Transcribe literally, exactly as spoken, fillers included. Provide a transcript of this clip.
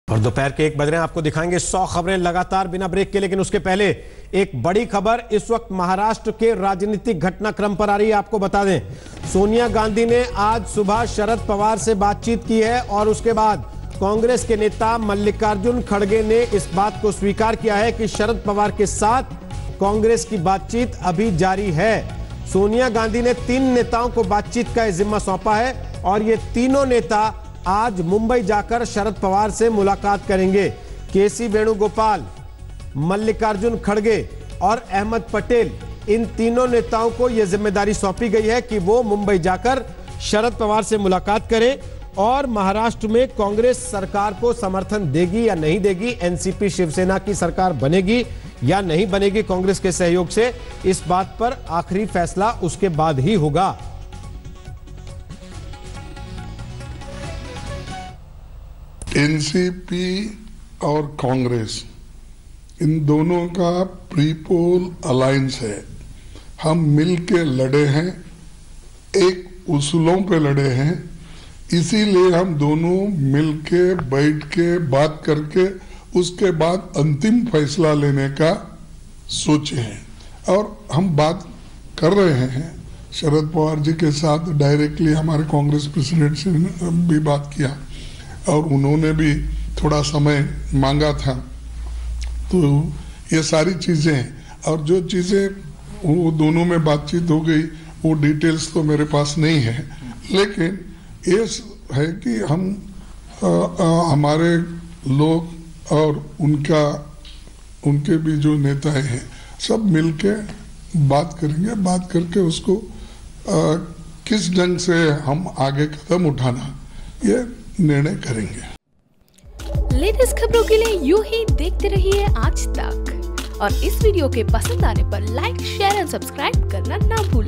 और दोपहर के एक बज रहे हैं, आपको दिखाएंगे सौ खबरें लगातार बिना ब्रेक के। लेकिन उसके पहले एक बड़ी खबर इस वक्त महाराष्ट्र के राजनीतिक घटनाक्रम पर आ रही है। आपको बता दें, सोनिया गांधी ने आज सुबह शरद पवार से बातचीत की है और उसके बाद कांग्रेस के नेता मल्लिकार्जुन खड़गे ने इस बात को स्वीकार किया है कि शरद पवार के साथ कांग्रेस की बातचीत अभी जारी है। सोनिया गांधी ने तीन नेताओं को बातचीत का जिम्मा सौंपा है और ये तीनों नेता आज मुंबई जाकर शरद पवार से मुलाकात करेंगे। के सी वेणुगोपाल, मल्लिकार्जुन खड़गे और अहमद पटेल, इन तीनों नेताओं को यह जिम्मेदारी सौंपी गई है कि वो मुंबई जाकर शरद पवार से मुलाकात करें और महाराष्ट्र में कांग्रेस सरकार को समर्थन देगी या नहीं देगी, एनसीपी शिवसेना की सरकार बनेगी या नहीं बनेगी कांग्रेस के सहयोग से, इस बात पर आखिरी फैसला उसके बाद ही होगा। एनसीपी और कांग्रेस, इन दोनों का प्री पोल अलायंस है। हम मिलके लड़े हैं, एक उसूलों पे लड़े हैं, इसीलिए हम दोनों मिलके बैठ के बात करके उसके बाद अंतिम फैसला लेने का सोचे हैं। और हम बात कर रहे हैं शरद पवार जी के साथ डायरेक्टली, हमारे कांग्रेस प्रेसिडेंट से भी बात किया और उन्होंने भी थोड़ा समय मांगा था। तो ये सारी चीज़ें हैं और जो चीज़ें वो दोनों में बातचीत हो गई वो डिटेल्स तो मेरे पास नहीं है, लेकिन ये है कि हम आ, आ, हमारे लोग और उनका उनके भी जो नेताएं हैं सब मिलके बात करेंगे। बात करके उसको आ, किस ढंग से हम आगे कदम उठाना ये निर्णय करेंगे। लेटेस्ट खबरों के लिए यूं ही देखते रहिए आज तक और इस वीडियो के पसंद आने पर लाइक, शेयर एंड सब्सक्राइब करना ना भूलें।